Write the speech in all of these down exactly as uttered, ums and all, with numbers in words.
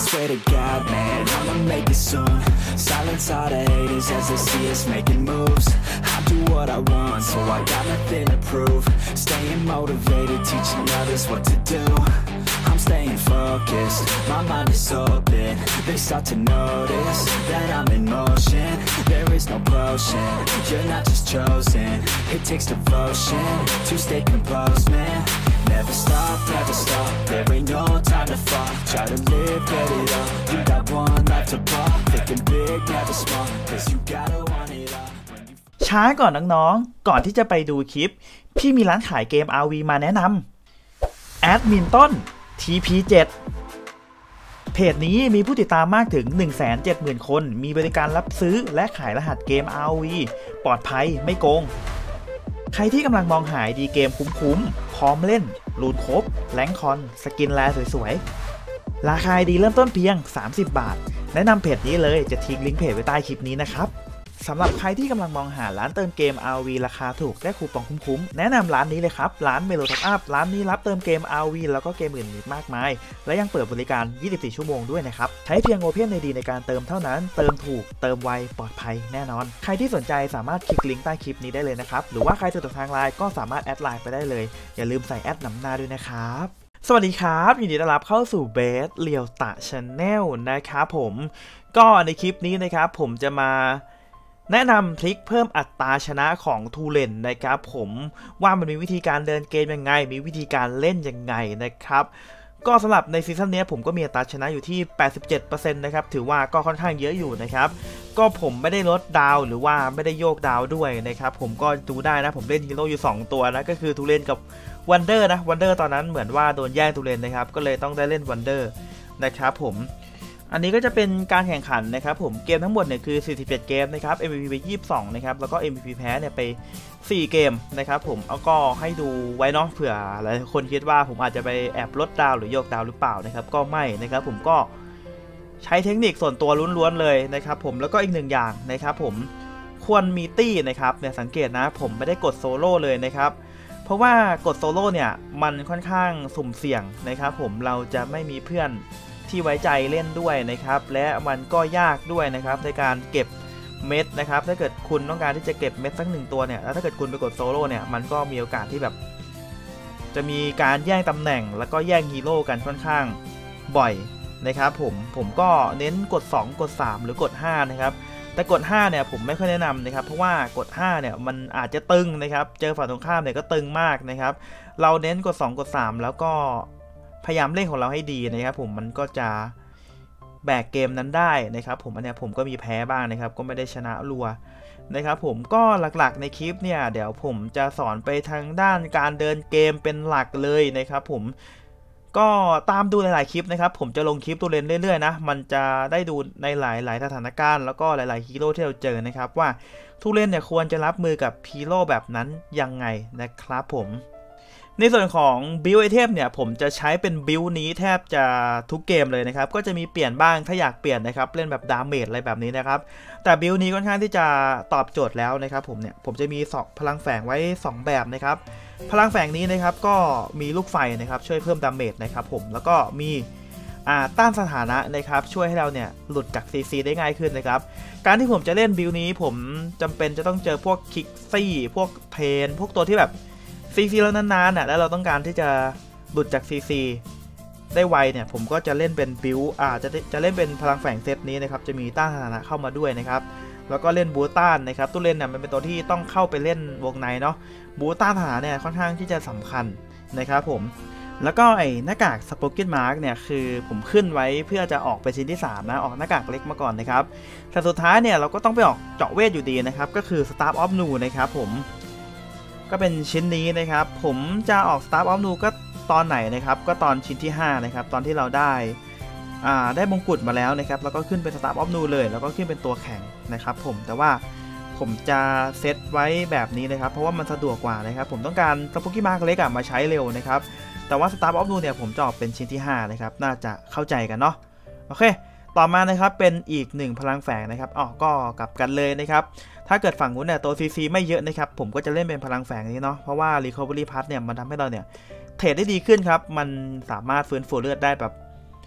swear to God, man, I'ma make it soon. Silence all the haters as they see us making moves. I do what I want, so I got nothing to prove. Staying motivated, teaching others what to do. I'm staying focused, my mind is open. They start to notice that I'm in motion. There is no potion, you're not just chosen. It takes devotion to stay composed, man. Never stop, never stop, there ain't no time to fall. Try to live, get it up, you got one life to pop. Thinking big, never small, cause you gotta want it all. ช้าก่อนน้องๆก่อนที่จะไปดูคลิปพี่มีร้านขายเกม อาร์ วี มาแนะนำแอดมินต้น ที พี เจ็ด เพจนี้มีผู้ติดตามมากถึง หนึ่งแสนเจ็ดหมื่น คนมีบริการรับซื้อและขายรหัสเกม อาร์ วี ปลอดภัยไม่โกงใครที่กำลังมองหาดีเกมคุ้มๆพร้อมเล่นรูดครบแรงคอนสกินแลสวยๆราคาดีเริ่มต้นเพียงสามสิบบาทแนะนำเพจนี้เลยจะทิ้งลิงก์เพจไว้ใต้คลิปนี้นะครับสำหรับใครที่กำลังมองหาร้านเติมเกม อาร์ วี ราคาถูกและคูปองคุ้มๆแนะนำร้านนี้เลยครับร้านเมโลท็อปอัพร้านนี้รับเติมเกม อาร์ วี แล้วก็เกมอื่นอีกมากมายและยังเปิดบริการยี่สิบสี่ชั่วโมงด้วยนะครับใช้เพียง Open ไอ ดี ในการเติมเท่านั้นเติมถูกเติมไวปลอดภัยแน่นอนใครที่สนใจสามารถคลิกลิงก์ใต้คลิปนี้ได้เลยนะครับหรือว่าใครสะดวกทางไลน์ก็สามารถแอดไลน์ไปได้เลยอย่าลืมใส่แอดนำหน้าด้วยนะครับสวัสดีครับยินดีต้อนรับเข้าสู่เบสเลียวตะชาแนลนะครับผมก็ในคลิปนี้นะครับผมจะมาแนะนำทริคเพิ่มอัตราชนะของทูเลนนะครับผมว่ามันมีวิธีการเดินเกมยังไงมีวิธีการเล่นยังไงนะครับก็สำหรับในซีซั่นนี้ผมก็มีอัตราชนะอยู่ที่ แปดสิบเจ็ดเปอร์เซ็นต์ นะครับถือว่าก็ค่อนข้างเยอะอยู่นะครับก็ผมไม่ได้ลดดาวหรือว่าไม่ได้โยกดาวด้วยนะครับผมก็ดูได้นะผมเล่นฮีโร่อยู่สองตัวนะก็คือทูเลนกับวันเดอร์นะวันเดอร์ตอนนั้นเหมือนว่าโดนแย่งทูเลนนะครับก็เลยต้องได้เล่นวันเดอร์นะครับผมอันนี้ก็จะเป็นการแข่งขันนะครับผมเกมทั้งหมดเนี่ยคือสี่สิบเจ็ดเกมนะครับ เอ็ม วี พี ไปยี่สิบสองนะครับแล้วก็ เอ็ม วี พี แพ้เนี่ยไปสี่เกมนะครับผมเอาก็ให้ดูไว้เนาะเผื่อหลายคนคิดว่าผมอาจจะไปแอบลดดาวหรือโยกดาวหรือเปล่านะครับก็ไม่นะครับผมก็ใช้เทคนิคส่วนตัวล้วนๆเลยนะครับผมแล้วก็อีกหนึ่งอย่างนะครับผมควรมีตี้นะครับเนี่ยสังเกตนะผมไม่ได้กดโซโล่เลยนะครับเพราะว่ากดโซโล่เนี่ยมันค่อนข้างสุ่มเสี่ยงนะครับผมเราจะไม่มีเพื่อนที่ไว้ใจเล่นด้วยนะครับและมันก็ยากด้วยนะครับในการเก็บเม็ดนะครับถ้าเกิดคุณต้องการที่จะเก็บเม็ดสักหนึ่งตัวเนี่ยแล้วถ้าเกิดคุณไปกดโซโล่เนี่ยมันก็มีโอกาสที่แบบจะมีการแย่งตำแหน่งแล้วก็แย่งฮีโร่กันค่อนข้างบ่อยนะครับผมผมก็เน้นกดสองกดสามหรือกดห้านะครับแต่กดห้าเนี่ยผมไม่ค่อยแนะนำนะครับเพราะว่ากดห้าเนี่ยมันอาจจะตึงนะครับเจอฝั่งตรงข้ามเนี่ยก็ตึงมากนะครับเราเน้นกดสองกดสามแล้วก็พยายามเล่นของเราให้ดีนะครับผมมันก็จะแบกเกมนั้นได้นะครับผมอันนี้ผมก็มีแพ้บ้างนะครับก็ไม่ได้ชนะรัวนะครับผมก็หลักๆในคลิปเนี่ยเดี๋ยวผมจะสอนไปทางด้านการเดินเกมเป็นหลักเลยนะครับผมก็ตามดูหลายๆคลิปนะครับผมจะลงคลิปตัวเล่นเรื่อยๆนะมันจะได้ดูในหลายๆสถานการณ์แล้วก็หลายๆฮีโร่ที่เราเจอนะครับว่าทุเรนเนี่ยควรจะรับมือกับฮีโร่แบบนั้นยังไงนะครับผมในส่วนของบิลไอเทมเนี่ยผมจะใช้เป็นบิลนี้แทบจะทุกเกมเลยนะครับก็จะมีเปลี่ยนบ้างถ้าอยากเปลี่ยนนะครับเล่นแบบดาเมจอะไรแบบนี้นะครับแต่บิลนี้ค่อนข้างที่จะตอบโจทย์แล้วนะครับผมเนี่ยผมจะมีสองพลังแฝงไว้สองแบบนะครับพลังแฝงนี้นะครับก็มีลูกไฟนะครับช่วยเพิ่มดาเมจนะครับผมแล้วก็มีอ่าต้านสถานะนะครับช่วยให้เราเนี่ยหลุดจาก ซี ซี ได้ง่ายขึ้นนะครับการที่ผมจะเล่นบิลนี้ผมจำเป็นจะต้องเจอพวกคิกซี่พวกเทนพวกตัวที่แบบซีซีแล้วนานๆน่ะแล้วเราต้องการที่จะหลุดจาก ซี ซี ได้ไวเนี่ยผมก็จะเล่นเป็นบิลอ่าจะจะเล่นเป็นพลังแฝงเซตนี้นะครับจะมีต้านสถานะเข้ามาด้วยนะครับแล้วก็เล่นบูต้านนะครับตู้เล่นเนี่ยมันเป็นตัวที่ต้องเข้าไปเล่นวงในเนาะบูต้านสถานะเนี่ยค่อนข้างที่จะสำคัญนะครับผมแล้วก็ไอ้หน้ากากสโปเกนมาร์กเนี่ยคือผมขึ้นไว้เพื่อจะออกไปชิ้นที่สามนะออกหน้ากากเล็กมาก่อนนะครับแต่สุดท้ายเนี่ยเราก็ต้องไปออกเจาะเวทอยู่ดีนะครับก็คือ Staff of Nu นะครับผมก็เป็นชิ้นนี้นะครับผมจะออก Staff of Nu ก็ตอนไหนนะครับก็ตอนชิ้นที่ห้านะครับตอนที่เราได้อ่าได้มงกุฎมาแล้วนะครับแล้วก็ขึ้นเป็น Staff of Nu เลยแล้วก็ขึ้นเป็นตัวแข็งนะครับผมแต่ว่าผมจะเซตไว้แบบนี้นะครับเพราะว่ามันสะดวกกว่านะครับผมต้องการสโปเกมอนเล็กมาใช้เร็วนะครับแต่ว่า Staff of Nu เนี่ยผมจะออกเป็นชิ้นที่ห้านะครับน่าจะเข้าใจกันเนาะโอเคต่อมานะครับเป็นอีกหนึ่งพลังแฝงนะครับอ๋อก็กลับกันเลยนะครับถ้าเกิดฝั่งนู้นเนี่ยตัว ซี ซี ไม่เยอะนะครับผมก็จะเล่นเป็นพลังแฝงนี้เนาะเพราะว่า Recovery Pass เนี่ยมันทำให้เราเนี่ยเทรดได้ดีขึ้นครับมันสามารถฟื้นฟูเลือดได้แบบ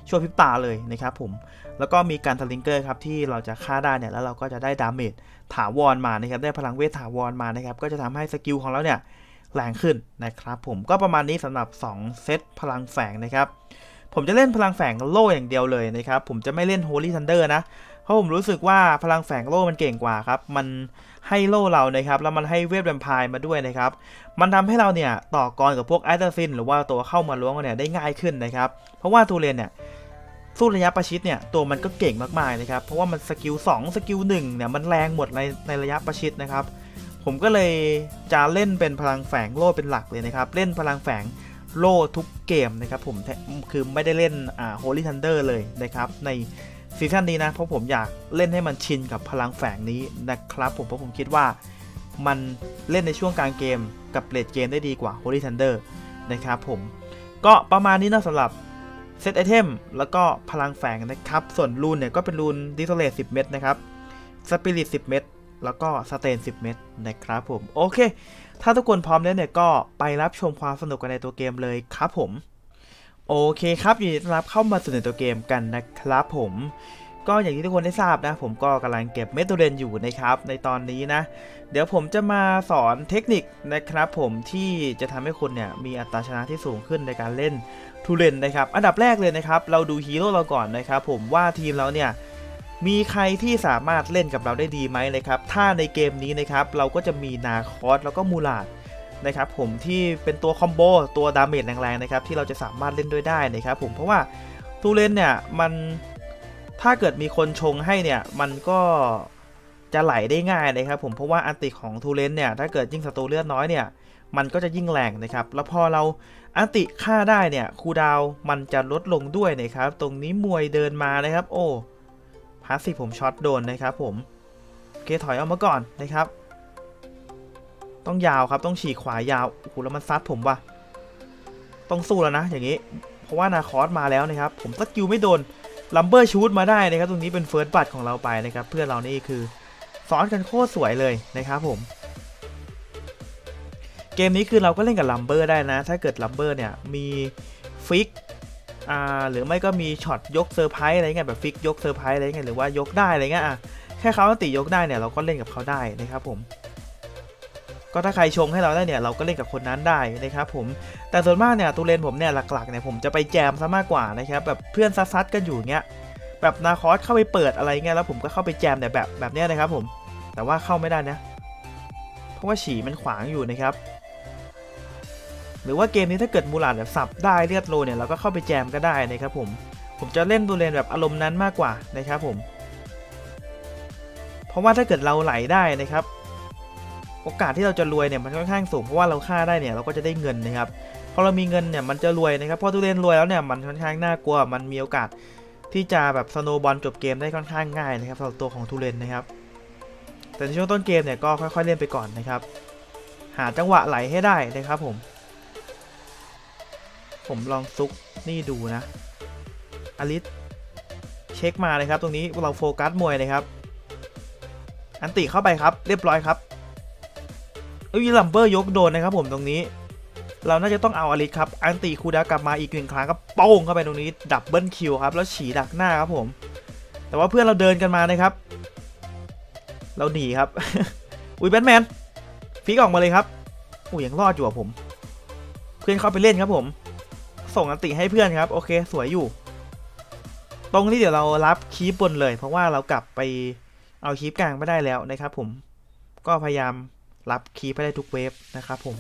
ชั่วพริบตาเลยนะครับผมแล้วก็มีการสลิงเกอร์ครับที่เราจะฆ่าได้เนี่ยแล้วเราก็จะได้ดาเมจถาวรมานะครับได้พลังเวทถาวรมานะครับก็จะทำให้สกิลของเราเนี่ยแรงขึ้นนะครับผมก็ประมาณนี้สำหรับสองเซตพลังแฝงนะครับผมจะเล่นพลังแฝงโล่อย่างเดียวเลยนะครับผมจะไม่เล่น Holy Thunder นะเพราะผมรู้สึกว่าพลังแฝงโล่มันเก่งกว่าครับมันให้โล่เรานะครับแล้วมันให้เวทแวมไพร์มาด้วยนะครับมันทำให้เราเนี่ยต่อกรกับพวกแอสซัสซินหรือว่าตัวเข้ามาล้วงเนี่ยได้ง่ายขึ้นนะครับเพราะว่าทูเรนเนี่ยสู้ระยะประชิดเนี่ยตัวมันก็เก่งมากๆนะครับเพราะว่ามันสกิลสองสกิลหนึ่งเนี่ยมันแรงหมดในในระยะประชิดนะครับผมก็เลยจะเล่นเป็นพลังแฝงโล่เป็นหลักเลยนะครับเล่นพลังแฝงโล่ทุกเกมนะครับผมคือไม่ได้เล่นอ่า Holy Thunder เลยนะครับในซีซั่นนี้นะเพราะผมอยากเล่นให้มันชินกับพลังแฝงนี้นะครับผมเพราะผมคิดว่ามันเล่นในช่วงกลางเกมกับเลดเกมได้ดีกว่า Holy Thunder นะครับผมก็ประมาณนี้นะสำหรับเซตไอเทมแล้วก็พลังแฝงนะครับส่วนรูนเนี่ยก็เป็นรูนดิสโซเลตสิบเม็ดนะครับสปิริตสิบเม็ดแล้วก็สเตนสิบเม็ดนะครับผมโอเคถ้าทุกคนพร้อมแล้วเนี่ยก็ไปรับชมความสนุกกันในตัวเกมเลยครับผมโอเคครับยินดีต้อนรับเข้ามาสู่ในตัวเกมกันนะครับผมก็อย่างที่ทุกคนได้ทราบนะผมก็กำลังเก็บเมทูเรนอยู่นะครับในตอนนี้นะเดี๋ยวผมจะมาสอนเทคนิคนะครับผมที่จะทำให้คุณเนี่ยมีอัตราชนะที่สูงขึ้นในการเล่นทูเรนนะครับอันดับแรกเลยนะครับเราดูฮีโร่เราก่อนนะครับผมว่าทีมเราเนี่ยมีใครที่สามารถเล่นกับเราได้ดีไหมนะครับถ้าในเกมนี้นะครับเราก็จะมีนาคอสแล้วก็มูลาดนะครับผมที่เป็นตัวคอมโบตัวดาเมจแรงๆนะครับที่เราจะสามารถเล่นด้วยได้นะครับผมเพราะว่าทูเรนเนี่ยมันถ้าเกิดมีคนชงให้เนี่ยมันก็จะไหลได้ง่ายนะครับผมเพราะว่าอันติของทูเรนเนี่ยถ้าเกิดยิ่งศัตรูเลือดน้อยเนี่ยมันก็จะยิ่งแรงนะครับแล้วพอเราอันติฆ่าได้เนี่ยคูลดาวน์มันจะลดลงด้วยนะครับตรงนี้มวยเดินมานะครับโอ้พาสซีฟผมช็อตโดนนะครับผมโอเคถอยออกมาก่อนนะครับต้องยาวครับต้องฉีกขวายาวโอ้โหแล้วมันซัดผมว่ะต้องสู้แล้วนะอย่างนี้เพราะว่านาคอสมาแล้วนะครับผมสกิลไม่โดนลัมเบอร์ชูดมาได้นะครับตรงนี้เป็นเฟิร์สบัตของเราไปนะครับเพื่อนเรานี่คือซ้อนกันโคตรสวยเลยนะครับผมเกมนี้คือเราก็เล่นกับลัมเบอร์ได้นะถ้าเกิดลัมเบอร์เนี่ยมีฟิกอ่าหรือไม่ก็มีช็อตยกเซอร์ไพรส์อะไรเงี้ยแบบฟิกยกเซอร์ไพรส์อะไรเงี้ยหรือว่ายกได้อะไรเงี้ยอ่ะแค่เขาติยกได้เนี่ยเราก็เล่นกับเขาได้นะครับผมก็ถ้าใครชงให้เราได้เนี่ยเราก็เล่นกับคนนั้นได้นะครับผมแต่ส่วนมากเนี่ยตูเลนผมเนี่ยหลักๆเนี่ยผมจะไปแจมซะมากกว่านะครับแบบเพื่อนซัดๆกันอยู่เงี้ยแบบนาคอสเข้าไปเปิดอะไรเงี้ยแล้วผมก็เข้าไปแจมแต่แบบแบบเนี้ยนะครับผมแต่ว่าเข้าไม่ได้นะเพราะว่าฉี่มันขวางอยู่นะครับหรือว่าเกมนี้ถ้าเกิดมูลาดแบบสับได้เลือดโลเนี่ยเราก็เข้าไปแจมก็ได้นะครับผมผมจะเล่นตูเลนแบบอารมณ์นั้นมากกว่านะครับผมเพราะว่าถ้าเกิดเราไหลได้นะครับโอกาสที่เราจะรวยเนี่ยมันค่อนข้างสูงเพราะว่าเราฆ่าได้เนี่ยเราก็จะได้เงินนะครับพอเรามีเงินเนี่ยมันจะรวยนะครับพอตูเลนรวยแล้วเนี่ยมันค่อนข้างน่ากลัวมันมีโอกาสที่จะแบบสโนว์บอลจบเกมได้ค่อนข้างง่ายนะครับสำหรับตัวของตูเลนนะครับแต่ในช่วงต้นเกมเนี่ยก็ค่อยๆเล่นไปก่อนนะครับหาจังหวะไหลให้ได้นะครับผมผมลองซุกนี่ดูนะอลิสเช็คมาเลยครับตรงนี้เราโฟกัสมวยนะครับอันติเข้าไปครับเรียบร้อยครับเอ้ยลัมเบอร์ยกโดนนะครับผมตรงนี้เราน่าจะต้องเอาอลิสครับอันติคูดากลับมาอีกหนึ่งครั้งก็โป้งเข้าไปตรงนี้ดับเบิลคิวครับแล้วฉีดักหน้าครับผมแต่ว่าเพื่อนเราเดินกันมานะครับเราหนีครับ อุ้ยแบทแมนฟิกออกมาเลยครับอุ้ยยังรอดอยู่อะผมเพื่อนเข้าไปเล่นครับผมส่งอันติให้เพื่อนครับโอเคสวยอยู่ตรงนี้เดี๋ยวเรารับคีบบนเลยเพราะว่าเรากลับไปเอาคีบกลางไม่ได้แล้วนะครับผมก็พยายามรับคีบให้ได้ทุกเวฟนะครับผม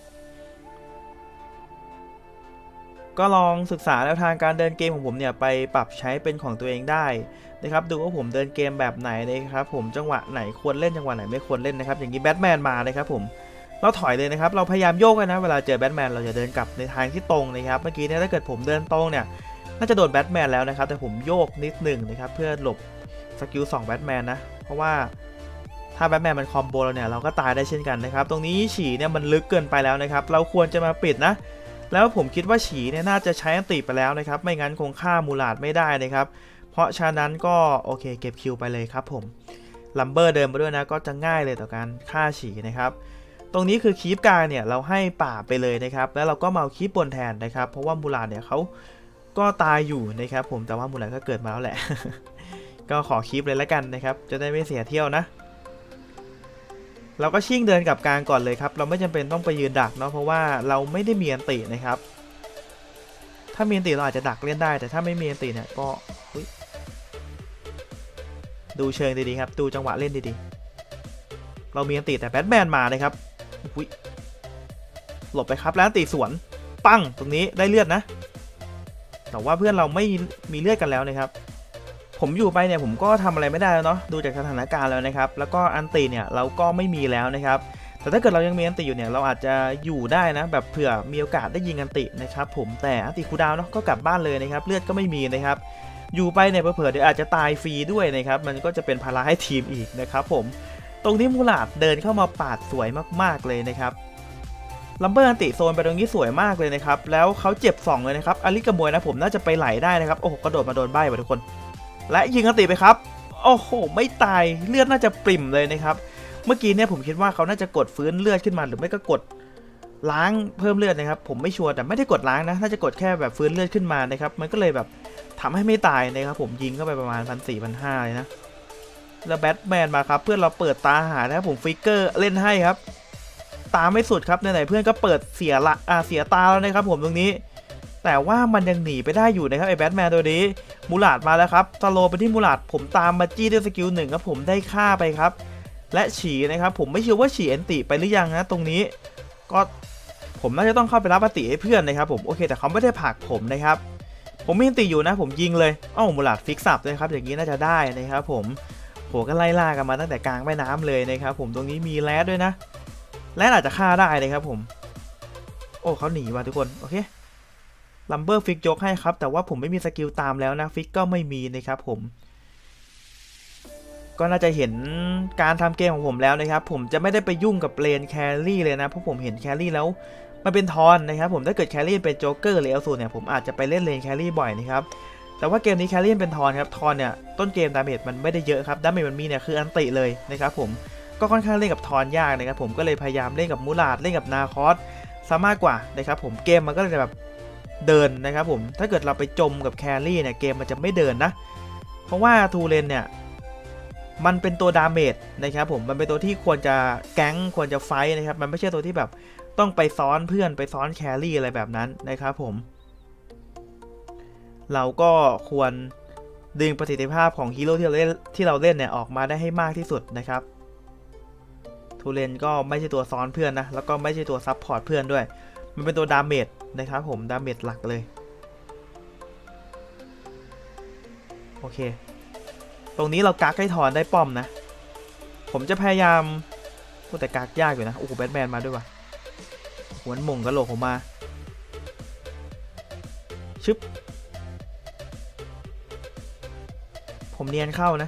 ก็ลองศึกษาแนวทางการเดินเกมของผมเนี่ยไปปรับใช้เป็นของตัวเองได้นะครับดูว่าผมเดินเกมแบบไหนนะครับผมจังหวะไหนควรเล่นจังหวะไหนไม่ควรเล่นนะครับอย่างนี้แบทแมนมานะครับผมเราถอยเลยนะครับเราพยายามโยกกันนะเวลาเจอแบทแมนเราจะเดินกลับในทางที่ตรงนะครับเมื่อกี้เนี่ยถ้าเกิดผมเดินตรงเนี่ยน่าจะโดนแบทแมนแล้วนะครับแต่ผมโยกนิดหนึ่งนะครับเพื่อหลบสกิลสองแบทแมนนะเพราะว่าถ้าแบทแมนมันคอมโบเราเนี่ยเราก็ตายได้เช่นกันนะครับตรงนี้ฉี่เนี่ยมันลึกเกินไปแล้วนะครับเราควรจะมาปิดนะแล้วผมคิดว่าฉี่เนี่ยน่าจะใช้อันติไปแล้วนะครับไม่งั้นคงฆ่ามูลาดไม่ได้นะครับเพราะฉะนั้นก็โอเคเก็บคิวไปเลยครับผมลัมเบอร์เดินมาด้วยนะก็จะง่ายเลยต่อการฆ่าฉี่นะครับตรงนี้คือคีปกลางเนี่ยเราให้ป่าไปเลยนะครับแล้วเราก็มาคีปบนแทนนะครับเพราะว่ามูลาดเนี่ยเขาก็ตายอยู่นะครับผมแต่ว่ามูลาดก็เกิดมาแล้วแหละ ก็ขอคลิปเลยแล้วกันนะครับจะได้ไม่เสียเที่ยวนะเราก็ชิ่งเดินกลับกลางก่อนเลยครับเราไม่จำเป็นต้องไปยืนดักเนาะเพราะว่าเราไม่ได้มีอันตินะครับถ้ามีอันติเราอาจจะดักเล่นได้แต่ถ้าไม่มีอันติเนี่ยก็ดูเชิงดีๆครับดูจังหวะเล่นดีๆเรามีอันติแต่แบทแมนมาเลยครับหลบไปครับแล้วอันติสวนปั้งตรงนี้ได้เลือดนะแต่ว่าเพื่อนเราไม่มีเลือดกันแล้วนะครับผมอยู่ไปเนี่ยผมก็ทำอะไรไม่ได้แล้วเนาะดูจากสถานการณ์แล้วนะครับแล้วก็อันติเนี่ยเราก็ไม่มีแล้วนะครับแต่ถ้าเกิดเรายังมีอันติอยู่เนี่ยเราอาจจะอยู่ได้นะแบบเผื่อมีโอกาสได้ยิงอันตินะครับผมแต่อันติคูลดาวน์เนาะก็กลับบ้านเลยนะครับเลือดก็ไม่มีนะครับอยู่ไปเนี่ยเผื่อเดี๋ยวอาจจะตายฟรีด้วยนะครับมันก็จะเป็นภาระให้ทีมอีกนะครับผมตรงนี้มูลาดเดินเข้ามาปาดสวยมากๆเลยนะครับลัมเบอร์อันติโซนไปตรงนี้สวยมากเลยนะครับแล้วเขาเจ็บสองเลยนะครับอาริกามวยนะผมน่าจะไปไหลได้นะครับโอ้โหกระโดดมาโดนใบ้ไปทุกคนและยิงอันติไปครับโอ้โหไม่ตายเลือดน่าจะปริ่มเลยนะครับเมื่อกี้เนี่ยผมคิดว่าเขาน่าจะกดฟื้นเลือดขึ้นมาหรือไม่ก็กดล้างเพิ่มเลือดนะครับผมไม่ชัวร์แต่ไม่ได้กดล้างนะน่าจะกดแค่แบบฟื้นเลือดขึ้นมานะครับมันก็เลยแบบทำให้ไม่ตายนะครับผมยิงเข้าไปประมาณพันสี่พันห้าเลยนะแล้วแบทแมนมาครับเพื่อนเราเปิดตาหานะครับผมฟิกเกอร์เล่นให้ครับตาไม่สุดครับไหนๆเพื่อนก็เปิดเสียละอ่าเสียตาแล้วนะครับผมตรงนี้แต่ว่ามันยังหนีไปได้อยู่นะครับไอ้แบทแมนตัวนี้มูลาดมาแล้วครับสโลไปที่มูลาดผมตามมาจี้ด้วยสกิลหนึ่งครับผมได้ฆ่าไปครับและฉีนะครับผมไม่เชื่อว่าฉีอันติไปหรือยังนะตรงนี้ก็ผมน่าจะต้องเข้าไปรับอันติให้เพื่อนนะครับผมโอเคแต่เขาไม่ได้ผลักผมนะครับผมมีอันติอยู่นะผมยิงเลยอ้าวมูลาดฟิกซับเลยครับอย่างนี้น่าจะได้นะครับผมโหก็ไล่ล่ากันมาตั้งแต่กลางแม่น้ำเลยนะครับผมตรงนี้มีแรดด้วยนะแรดอาจจะฆ่าได้นะครับผมโอ้เขาหนีมาทุกคนโอเคลัมเบอร์ฟิกยกให้ครับแต่ว่าผมไม่มีสกิลตามแล้วนะฟิกก็ไม่มีนะครับผมก็น่าจะเห็นการทำเกมของผมแล้วนะครับผมจะไม่ได้ไปยุ่งกับเลนแครี่เลยนะเพราะผมเห็นแครี่แล้วมันเป็นทอนนะครับผมถ้าเกิดแครี่เป็นโจ๊กเกอร์หรือเอลซูเนี่ยผมอาจจะไปเล่นเลนแครี่บ่อยนะครับแต่ว่าเกมนี้แครี่เป็นทอนครับทอนเนี่ยต้นเกมดาเมจมันไม่ได้เยอะครับดาเมจมันมีเนี่ยคืออันติเลยนะครับผมก็ค่อนข้างเล่นกับทอนยากนะครับผมก็เลยพยายามเล่นกับมูลาดเล่นกับนาคอสซะมากกว่านะครับผมเกมมันก็เลยแบบเดินนะครับผมถ้าเกิดเราไปจมกับแครี่เนี่ยเกมมันจะไม่เดินนะเพราะว่าทูเลนเนี่ยมันเป็นตัวดาเมจนะครับผมมันเป็นตัวที่ควรจะแก๊งควรจะไฟท์นะครับมันไม่ใช่ตัวที่แบบต้องไปซ้อนเพื่อนไปซ้อนแครี่อะไรแบบนั้นนะครับผมเราก็ควรดึงประสิทธิภาพของฮีโร่ที่เราเล่นที่เราเล่นเนี่ยออกมาได้ให้มากที่สุดนะครับทูเลนก็ไม่ใช่ตัวซ้อนเพื่อนนะแล้วก็ไม่ใช่ตัวซับพอร์ตเพื่อนด้วยมันเป็นตัวดาเมจนะครับผมดาเมจหลักเลยโอเคตรงนี้เรากักให้ถอนได้ป้อมนะผมจะพยายามแต่กักยากอยู่นะโอ้โหแบทแมนมาด้วยว่ะหัวหม่งกระโหลกผมมาชึบผมเนียนเข้านะ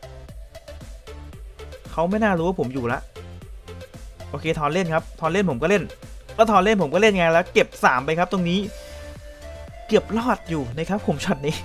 เขาไม่น่ารู้ว่าผมอยู่ละโอเคถอนเล่นครับถอนเล่นผมก็เล่นก็ถอนเล่นผมก็เล่นไงแล้วเก็บสามไปครับตรงนี้เกือบรอดอยู่นะครับผมช็อตนี้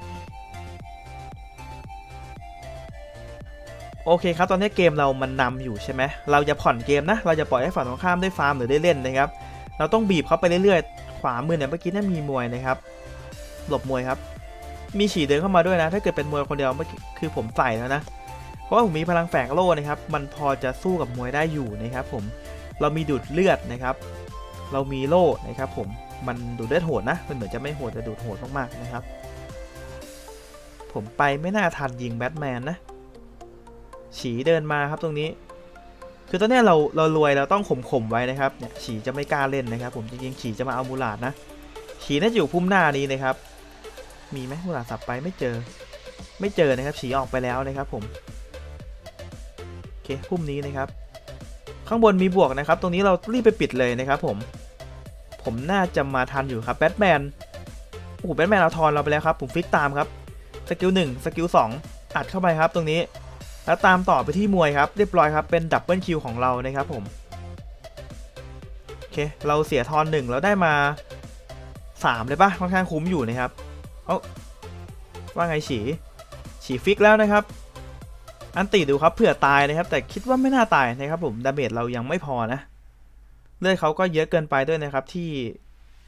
โอเคครับตอนนี้เกมเรามันนำอยู่ใช่ไหมเราจะผ่อนเกมนะเราจะปล่อยให้ฝั่งตรงข้ามได้ฟาร์มหรือได้เล่นนะครับเราต้องบีบเขาไปเรื่อยๆขวามือเนี่ยเมื่อกี้นั่นมีมวยนะครับหลบมวยครับมีฉี่เดินเข้ามาด้วยนะถ้าเกิดเป็นมวยคนเดียวเมื่อกี้คือผมใส่แล้วนะเพราะว่าผมมีพลังแฝงโล่นะครับมันพอจะสู้กับมวยได้อยู่นะครับผมเรามีดูดเลือดนะครับเรามีโล่นะครับผมมันดูดเลือดโหดนะมันเหมือนจะไม่โหดแต่ดูดโหดมากๆนะครับผมไปไม่น่าทันยิงแบทแมนนะฉีเดินมาครับตรงนี้คือตอนนี้เราเรารวยเราต้องข่มข่มไว้นะครับเนี่ยฉีจะไม่กล้าเล่นนะครับผมจริงๆฉีจะมาเอามูลาดนะฉีน่าจะอยู่พุ่มหน้านี้นะครับมีไหมมูลาดสับไปไม่เจอไม่เจอนะครับฉีออกไปแล้วนะครับผมโอเคพุ่มนี้นะครับข้างบนมีบวกนะครับตรงนี้เรารีบไปปิดเลยนะครับผมผมน่าจะมาทันอยู่ครับแบทแมนโอ้โหแบทแมนเอาทอนเราไปแล้วครับผมฟิกตามครับสกิลหนึ่งสกิลสองอัดเข้าไปครับตรงนี้แล้วตามต่อไปที่มวยครับเรียบร้อยครับเป็นดับเบิลคิวของเรานะครับผมโอเคเราเสียทอนหนึ่งแล้วได้มาสามเลยปะค่อนข้างคุ้มอยู่นะครับเอ้าว่าไงฉีฉีฟิกแล้วนะครับอันติดูครับเผื่อตายนะครับแต่คิดว่าไม่น่าตายนะครับผมดาเมจเรายังไม่พอนะเลือดเขาก็เยอะเกินไปด้วยนะครับที่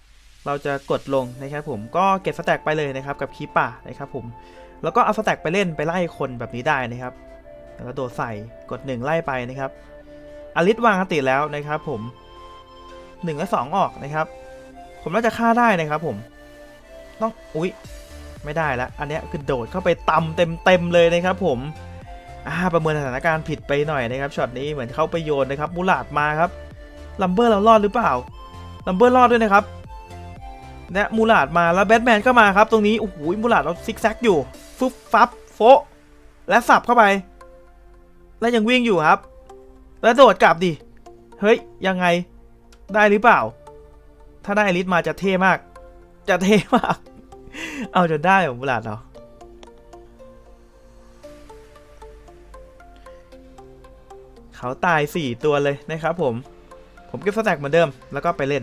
เราจะกดลงนะครับผมก็เก็บสแต็กไปเลยนะครับกับคีป่านะครับผมแล้วก็เอาสแต็กไปเล่นไปไล่คนแบบนี้ได้นะครับแล้วก็โดดใส่กดหนึ่งไล่ไปนะครับอลิสวางอันติแล้วนะครับผมหนึ่งและสองออกนะครับผมน่าจะฆ่าได้นะครับผมต้องอุ๊ยไม่ได้แล้วอันนี้คือโดดเข้าไปตำเต็มเต็มเลยนะครับผมอ่าประเมินสถานการณ์ผิดไปหน่อยนะครับช็อตนี้เหมือนเข้าไปโยนนะครับมูลาดมาครับลัมเบอร์เรารอดหรือเปล่าลัมเบอร์รอดด้วยนะครับและมูลาดมาแล้วแบทแมนก็มาครับตรงนี้โอ้โหมูลาดเราซิกแซกอยู่ฟึบฟับโฟและสับเข้าไปแล้วยังวิ่งอยู่ครับแล้วโดดกลับดิเฮ้ยยังไงได้หรือเปล่าถ้าได้อลิสมาจะเท่มากจะเท่มากเอาจนได้ของมูลาดเนาะเขาตายสี่ตัวเลยนะครับผมผมเก็บสแต็กเหมือนเดิมแล้วก็ไปเล่น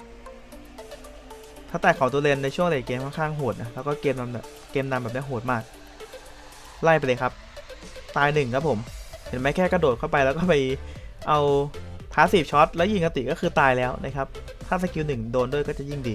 ถ้าแตกของตัวเลนในช่วงเลนเกมค่อนข้างโหดนะแล้วก็เกมนำแบบเกมนำแบบนี้โหดมากไล่ไปเลยครับตายหนึ่งครับผมเห็นไหมแค่กระโดดเข้าไปแล้วก็ไปเอาพาสซีฟช็อตแล้วยิงกติก็คือตายแล้วนะครับถ้าสกิลหนึ่งโดนด้วยก็จะยิ่งดี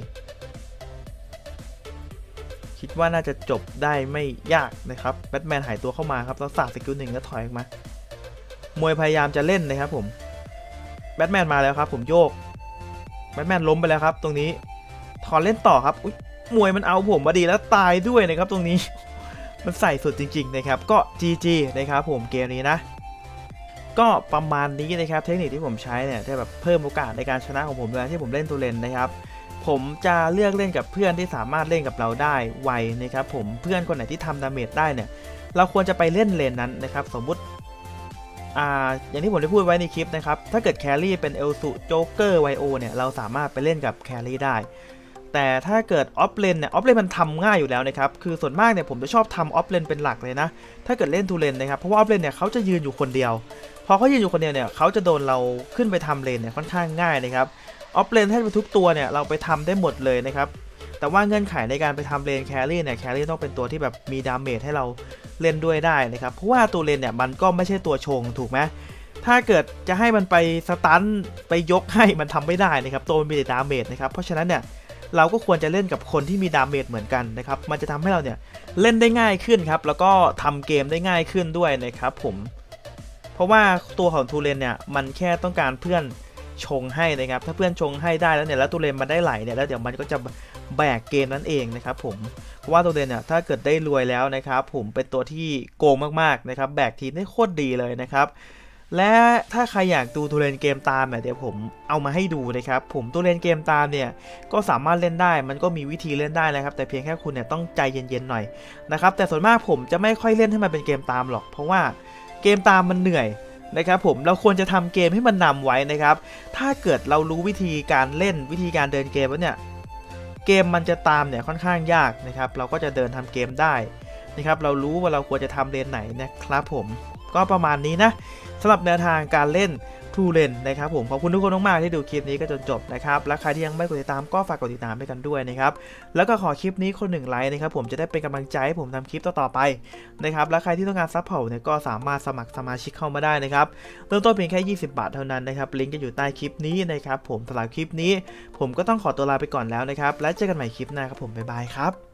คิดว่าน่าจะจบได้ไม่ยากนะครับแบทแมนหายตัวเข้ามาครับแล้วสาดสกิลหนึ่งแล้วถอยออกมามวยพยายามจะเล่นนะครับผมแบทแมนมาแล้วครับผมโยกแบทแมนล้มไปแล้วครับตรงนี้ถอนเล่นต่อครับอุ๊ยมวยมันเอาผมมาดีแล้วตายด้วยนะครับตรงนี้มันใส่สุดจริงๆนะครับก็ จี จี นะครับผมเกมนี้นะก็ประมาณนี้นะครับเทคนิคที่ผมใช้เนี่ยจะแบบเพิ่มโอกาสในการชนะของผมเวลาที่ผมเล่นตัวเลนนะครับผมจะเลือกเล่นกับเพื่อนที่สามารถเล่นกับเราได้ไวนะครับผมเพื่อนคนไหนที่ทำดาเมจได้เนี่ยเราควรจะไปเล่นเลนนั้นนะครับสมมุติอ่าอย่างที่ผมได้พูดไว้ในคลิปนะครับถ้าเกิดแครี่เป็นเอลสุโจ๊กเกอร์ไวโอเนี่ยเราสามารถไปเล่นกับแครี่ได้แต่ถ้าเกิดออฟเลนเนี่ยออฟเลนมันทำง่ายอยู่แล้วนะครับคือส่วนมากเนี่ยผมจะชอบทำออฟเลนเป็นหลักเลยนะถ้าเกิดเล่นทูเลนนะครับเพราะว่าออฟเลนเนี่ยเขาจะยืนอยู่คนเดียวพอเขายืนอยู่คนเดียวเนี่ยเขาจะโดนเราขึ้นไปทำเลนเนี่ยค่อนข้างง่ายนะครับออฟเลนแทบจะทุกตัวเนี่ยเราไปทำได้หมดเลยนะครับแต่ว่าเงื่อนไขในการไปทำเลนแครี่เนี่ยแครี่ต้องเป็นตัวที่แบบมีดาเมจให้เราเล่นด้วยได้นะครับเพราะว่าตัวเลนเนี่ยมันก็ไม่ใช่ตัวชงถูกไหมถ้าเกิดจะให้มันไปสตันไปยกให้มันทำไม่ได้นะครับตัวมันมีแต่ดาเมจนะครับเพราะฉะนั้นเนี่ยเราก็ควรจะเล่นกับคนที่มีดาเมจเหมือนกันนะครับมันจะทำให้เราเนี่ยเล่นได้ง่ายขึ้นครับแล้วก็ทำเกมได้ง่ายขึ้นด้วยนะครับผมเพราะว่าตัวของทูเลนเนี่ยมันแค่ต้องการเพื่อนชงให้นะครับถ้าเพื่อนชงให้ได้แล้วเนี่ยแล้วทูเลนมันได้ไหลเนี่ยแล้วเดี๋ยวมันก็จะแบกเกมนั่นเองนะครับผมเพราะว่าทูเลนเนี่ยถ้าเกิดได้รวยแล้วนะครับผมเป็นตัวที่โกงมากๆนะครับแบกทีมได้โคตรดีเลยนะครับและถ้าใครอยากดูตัวเลนเกมตามเนี่ยเดี๋ยวผมเอามาให้ดูนะครับผมตัวเลนเกมตามเนี่ยก็สามารถเล่นได้มันก็มีวิธีเล่นได้นะครับแต่เพียงแค่คุณเนี่ยต้องใจเย็นๆหน่อยนะครับแต่ส่วนมากผมจะไม่ค่อยเล่นให้มันเป็นเกมตามหรอกเพราะว่าเกมตามมันเหนื่อยนะครับผมเราควรจะทำเกมให้มันนำไว้นะครับถ้าเกิดเรารู้วิธีการเล่นวิธีการเดินเกมแล้วเนี่ยเกมมันจะตามเนี่ยค่อนข้างยากนะครับเราก็จะเดินทำเกมได้นะครับเรารู้ว่าเราควรจะทำเลนไหนนะครับผมก็ประมาณนี้นะสำหรับแนวทางการเล่นทูเลนนะครับผมขอบคุณทุกคนมากๆที่ดูคลิปนี้ก็จนจบนะครับและใครที่ยังไม่กดติดตามก็ฝากกดติดตามให้กันด้วยนะครับแล้วก็ขอคลิปนี้คนหนึ่งไลค์นะครับผมจะได้เป็นกำลังใจให้ผมทำคลิปต่อๆไปนะครับและใครที่ต้องการซัพพอร์ตเนี่ยก็สามารถสมัครสมาชิกเข้ามาได้นะครับเริ่มต้นเพียงแค่ยี่สิบบาทเท่านั้นนะครับลิงก์จะอยู่ใต้คลิปนี้นะครับผมสำหรับคลิปนี้ผมก็ต้องขอตัวลาไปก่อนแล้วนะครับและเจอกันใหม่คลิปหน้าครับผมบ๊ายบายครับ